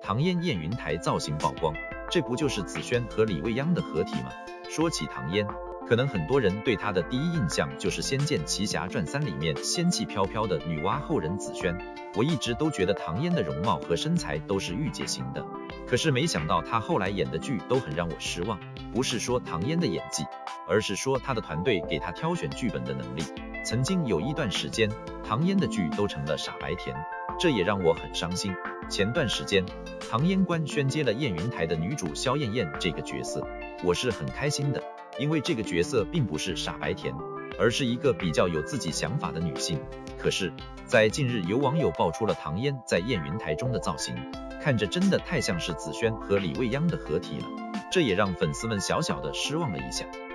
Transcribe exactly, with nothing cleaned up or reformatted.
唐嫣燕云台造型曝光，这不就是紫萱和李未央的合体吗？说起唐嫣，可能很多人对她的第一印象就是《仙剑奇侠传三》里面仙气飘飘的女娲后人紫萱。我一直都觉得唐嫣的容貌和身材都是御姐型的，可是没想到她后来演的剧都很让我失望。不是说唐嫣的演技，而是说她的团队给她挑选剧本的能力。曾经有一段时间，唐嫣的剧都成了傻白甜，这也让我很伤心。前段时间，唐嫣官宣接了燕云台的女主萧燕燕这个角色，我是很开心的，因为这个角色并不是傻白甜，而是一个比较有自己想法的女性。可是，在近日有网友爆出了唐嫣在燕云台中的造型，看着真的太像是紫萱和李未央的合体了，这也让粉丝们小小的失望了一下。